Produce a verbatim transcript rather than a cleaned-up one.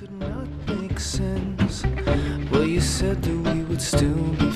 could not make sense. Well, you said that we would still be